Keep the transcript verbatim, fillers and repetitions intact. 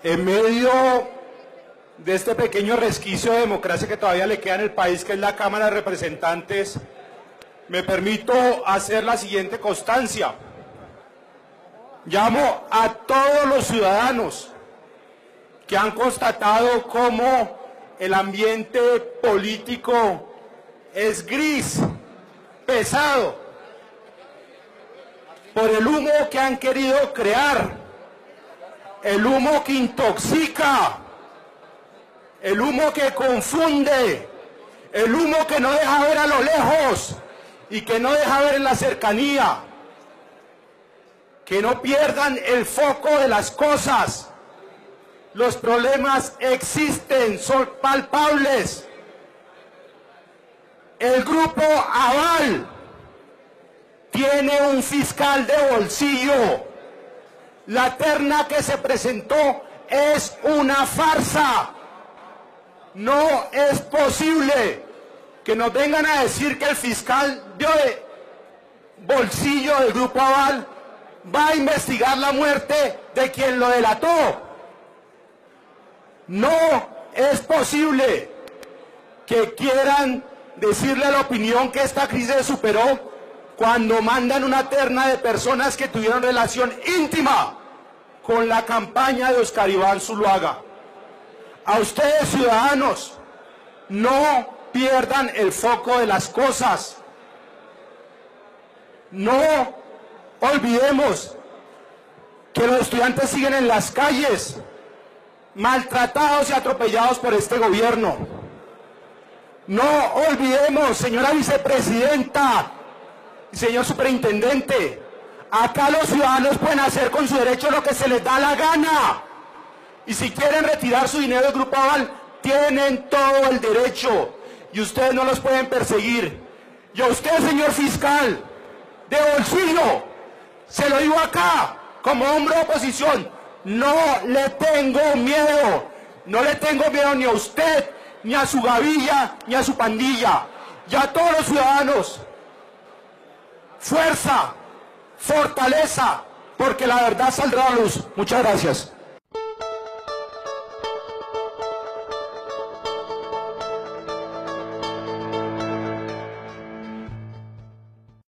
En medio de este pequeño resquicio de democracia que todavía le queda en el país, que es la Cámara de Representantes, me permito hacer la siguiente constancia. Llamo a todos los ciudadanos que han constatado cómo el ambiente político es gris, pesado, por el humo que han querido crear, el humo que intoxica, el humo que confunde, el humo que no deja ver a lo lejos y que no deja ver en la cercanía. Que no pierdan el foco de las cosas. Los problemas existen, son palpables. El grupo Aval tiene un fiscal de bolsillo. La terna que se presentó es una farsa. No es posible que nos vengan a decir que el fiscal de bolsillo del grupo Aval va a investigar la muerte de quien lo delató. No es posible que quieran decirle a la opinión que esta crisis se superó cuando mandan una terna de personas que tuvieron relación íntima con la campaña de Óscar Iván Zuluaga. A ustedes, ciudadanos, no pierdan el foco de las cosas. No olvidemos que los estudiantes siguen en las calles, maltratados y atropellados por este gobierno. No olvidemos, señora vicepresidenta y señor superintendente, acá los ciudadanos pueden hacer con su derecho lo que se les da la gana. Y si quieren retirar su dinero del Grupo Aval, tienen todo el derecho y ustedes no los pueden perseguir. Y a usted, señor fiscal de bolsillo, se lo digo acá, como hombre de oposición, no le tengo miedo, no le tengo miedo ni a usted, ni a su gavilla, ni a su pandilla, y a todos los ciudadanos. Fuerza, fortaleza, porque la verdad saldrá a luz. Muchas gracias.